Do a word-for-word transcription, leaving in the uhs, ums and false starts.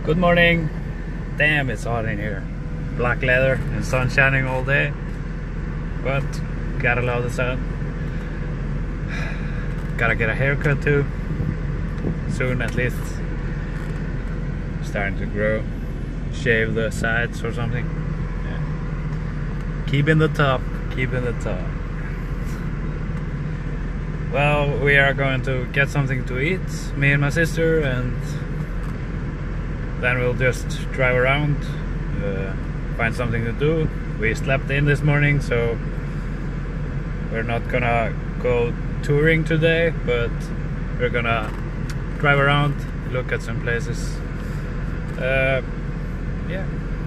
Good morning. Damn, it's hot in here. Black leather and sun shining all day, but gotta love the sun. Gotta get a haircut too soon, at least. Starting to grow. Shave the sides or something. Yeah. Keeping the top, keeping the top. Well, we are going to get something to eat, me and my sister, and then we'll just drive around, uh, find something to do. We slept in this morning, so we're not gonna go touring today, but we're gonna drive around, look at some places. Uh, yeah.